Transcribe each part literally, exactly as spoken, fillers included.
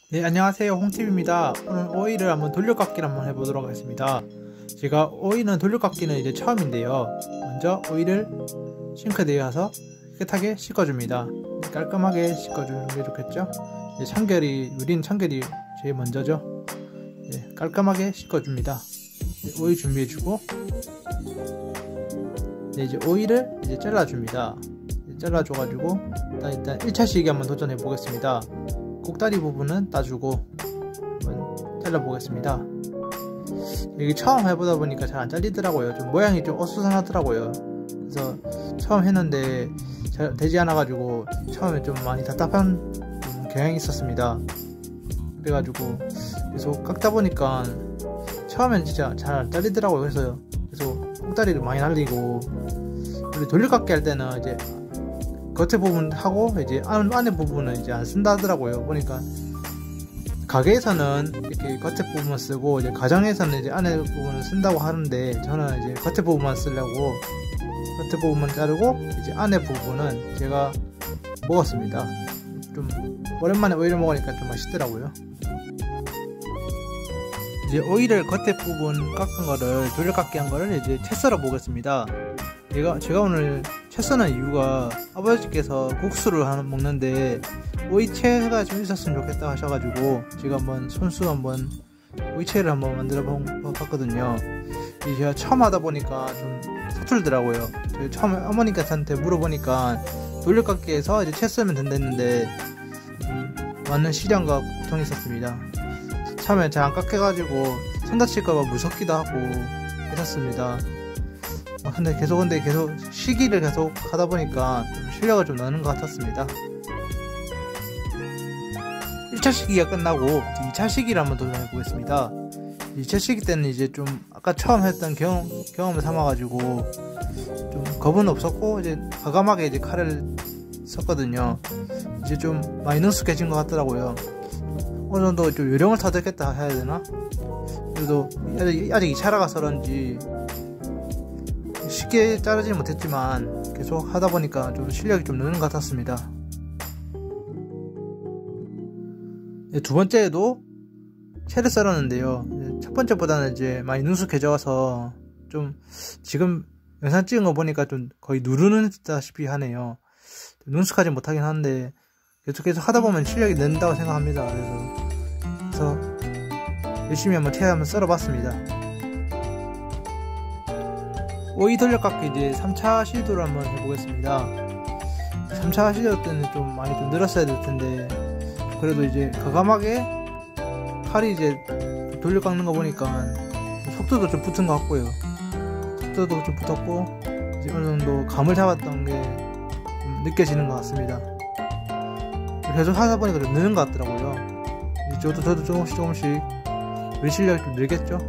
네, 안녕하세요. 홍팁입니다. 오늘 오이를 한번 돌려깎기를 한번 해보도록 하겠습니다. 제가 오이는 돌려깎기는 이제 처음인데요. 먼저 오이를 싱크대에 가서 깨끗하게 씻어줍니다. 깔끔하게 씻어주는 게 좋겠죠? 이제 참결이, 우린 참결이 제일 먼저죠. 네, 깔끔하게 씻어줍니다. 네, 오이 준비해주고, 네, 이제 오이를 이제 잘라줍니다. 잘라줘가지고 일단, 일단 일 차 시기 한번 도전해 보겠습니다. 꼭다리 부분은 따주고 한번 잘라보겠습니다. 이게 처음 해보다 보니까 잘 안 잘리더라고요. 좀 모양이 좀 어수선하더라고요. 그래서 처음 했는데 잘 되지 않아 가지고 처음에 좀 많이 답답한 좀 경향이 있었습니다. 그래가지고 계속 깎다 보니까 처음엔 진짜 잘 안 잘리더라고요. 그래서 계속 꼭다리를 많이 날리고, 그리고 돌려깎기 할 때는 이제 겉에 부분 하고 이제 안, 안에 부분은 이제 안 쓴다 하더라고요. 보니까 가게에서는 이렇게 겉에 부분만 쓰고, 이제 가정에서는 이제 안에 부분을 쓴다고 하는데, 저는 이제 겉에 부분만 쓰려고 겉에 부분만 자르고 이제 안에 부분은 제가 먹었습니다. 좀 오랜만에 오이를 먹으니까 좀 맛있더라고요. 이제 오이를 겉에 부분 깎은 거를 돌려깎기 한 거를 이제 채 썰어 보겠습니다. 제가, 제가 오늘 채 써는 이유가 아버지께서 국수를 하나 먹는데 오이채가 좀 있었으면 좋겠다 하셔가지고 제가 한번 손수 한번 오이채를 한번 만들어 봤거든요. 제가 처음 하다 보니까 좀 서툴더라고요. 제가 처음에 어머니한테 물어보니까 돌려깎기에서 이제 채 쓰면 된다는데 음, 많은 시련과 고통이 있었습니다. 처음에 잘 안 깎여가지고 손 다칠까봐 무섭기도 하고 했었습니다. 근데 계속 근데 계속 시기를 계속 하다 보니까 좀 실력을 좀 넣는 것 같았습니다. 일 차 시기가 끝나고 이 차 시기를 한번 도전해 보겠습니다. 이 차 시기 때는 이제 좀 아까 처음 했던 경험, 경험을 삼아가지고 좀 겁은 없었고 이제 과감하게 이제 칼을 썼거든요. 이제 좀 많이 능숙해진 것 같더라고요. 어느 정도 좀 요령을 터득했다 해야 되나? 그래도 아직, 아직 이 차라가 그런지 쉽게 자르지는 못했지만 계속 하다 보니까 좀 실력이 좀 느는 것 같았습니다. 네, 두 번째에도 채를 썰었는데요. 첫 번째보다는 이제 많이 능숙해져서 좀 지금 영상 찍은 거 보니까 좀 거의 누르는 듯다시피 하네요. 능숙하지 못하긴 한데 계속 계속 하다 보면 실력이 는다고 생각합니다. 그래서, 그래서 열심히 한번 채 한번 썰어봤습니다. 오이 돌려깎기 이제 삼 차 시도를 한번 해보겠습니다. 삼 차 시도 때는 좀 많이 좀 늘었어야 될 텐데, 그래도 이제 과감하게 칼이 이제 돌려깎는 거 보니까 속도도 좀 붙은 것 같고요. 속도도 좀 붙었고, 이제 어느 정도 감을 잡았던 게 좀 느껴지는 것 같습니다. 계속 하다 보니까 좀 느는 것 같더라고요. 이제 저도, 저도 조금씩 조금씩 우리 실력이 좀 늘겠죠?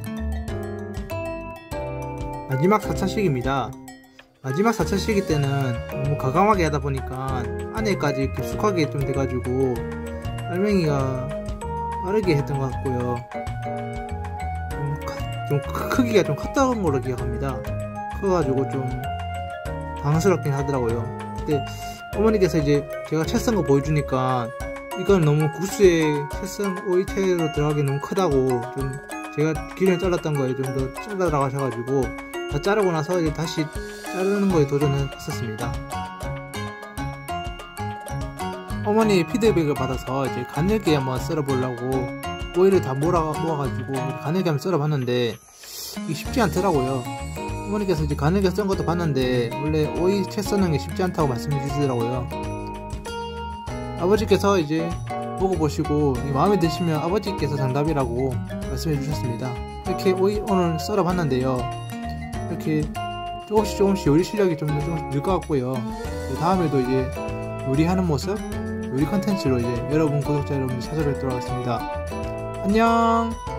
마지막 사 차 시기입니다. 마지막 사 차 시기 때는 너무 과감하게 하다 보니까 안에까지 깊숙하게 좀 돼가지고 알맹이가 빠르게 했던 것 같고요. 좀, 좀 크기가 좀 컸던 걸로 기억합니다. 커가지고 좀 당황스럽긴 하더라고요. 근데 어머니께서 이제 제가 채 썬 거 보여주니까 이건 너무 국수에 채 썬 오이채로 들어가기 너무 크다고 좀 제가 기존에 잘랐던 거에 좀 더 잘라라 하셔가지고 다 자르고 나서 이제 다시 자르는 거에 도전을 했었습니다. 어머니의 피드백을 받아서 이제 가늘게 한번 썰어보려고 오이를 다 몰아, 모아가지고 가늘게 한번 썰어봤는데 이게 쉽지 않더라고요. 어머니께서 이제 가늘게 썬 것도 봤는데 원래 오이 채 써는 게 쉽지 않다고 말씀해 주시더라고요. 아버지께서 이제 먹어보시고 마음에 드시면 아버지께서 정답이라고 말씀해 주셨습니다. 이렇게 오이 오늘 썰어봤는데요. 이렇게 조금씩 조금씩 요리 실력이 좀 조금씩 늘 것 같고요. 다음에도 이제 요리하는 모습, 요리 컨텐츠로 이제 여러분 구독자 여러분 찾아뵙도록 하겠습니다. 안녕!